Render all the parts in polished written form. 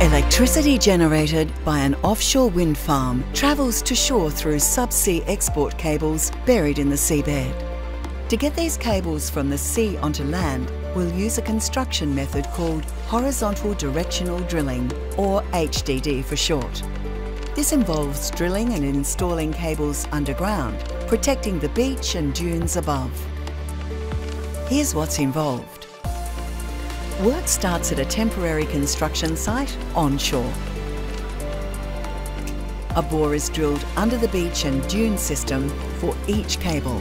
Electricity generated by an offshore wind farm travels to shore through subsea export cables buried in the seabed. To get these cables from the sea onto land, we'll use a construction method called horizontal directional drilling, or HDD for short. This involves drilling and installing cables underground, protecting the beach and dunes above. Here's what's involved. Work starts at a temporary construction site onshore. A bore is drilled under the beach and dune system for each cable.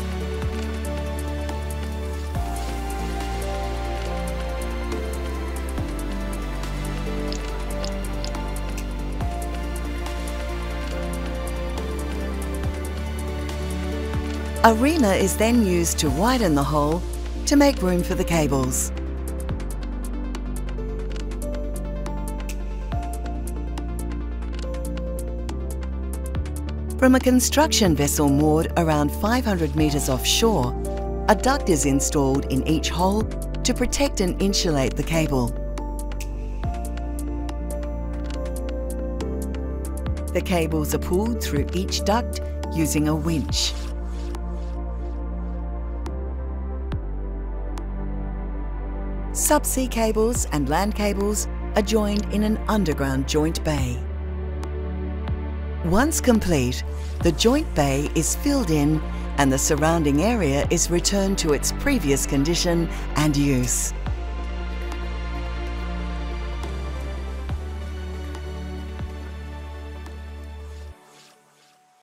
A reamer is then used to widen the hole to make room for the cables. From a construction vessel moored around 500 metres offshore, a duct is installed in each hole to protect and insulate the cable. The cables are pulled through each duct using a winch. Subsea cables and land cables are joined in an underground joint bay. Once complete, the joint bay is filled in and the surrounding area is returned to its previous condition and use.